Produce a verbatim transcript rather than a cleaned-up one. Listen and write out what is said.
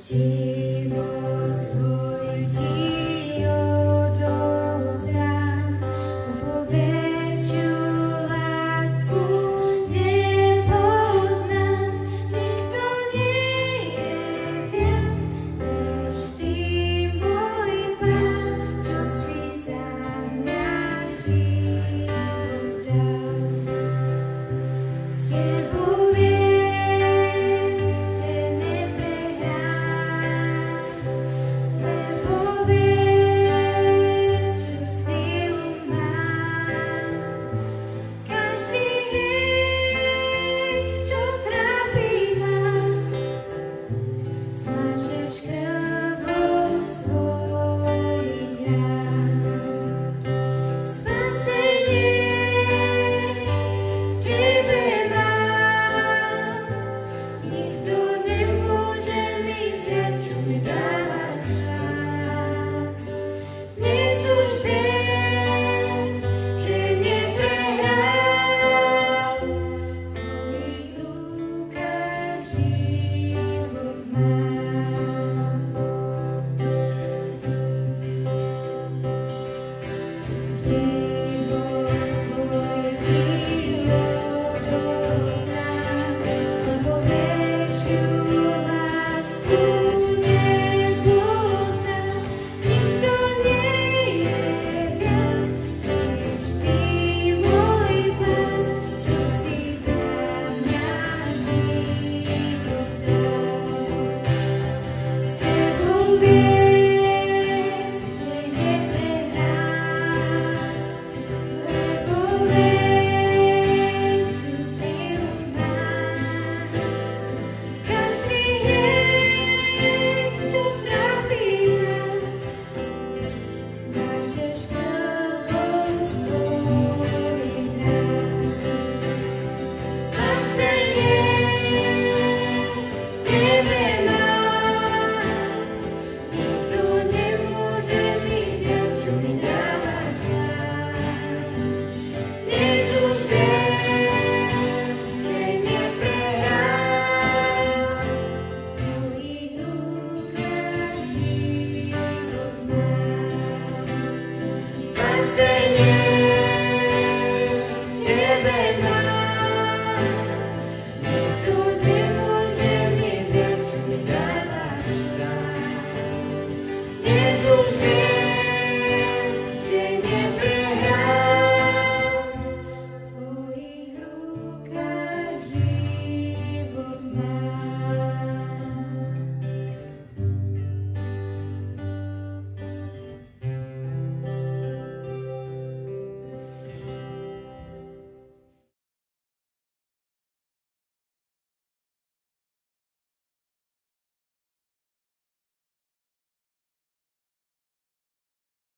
Život svoj ti odovzdám, lebo väčšiu lásku nepoznám. Nikto nie je viac než ty, môj Pán, čo si za mňa život dal. S tebou život svoj ti odovzdám, lebo väčšiu lásku nepoznám. Nikto nie je viac než ty, môj Pán, čo si za mňa život dal. S tebou viem, že neprehrám, lebo väčšiu silu mám. Každý hriech, čo trápi ma, zmažeš krvou svojich rán. Spasenie v tebe mám, nikto nemôže mi vziať, čo mi dávaš sám. Dnes už viem, že neprehrám, v tvojich rukách život mám. Spasenie v tebe mám.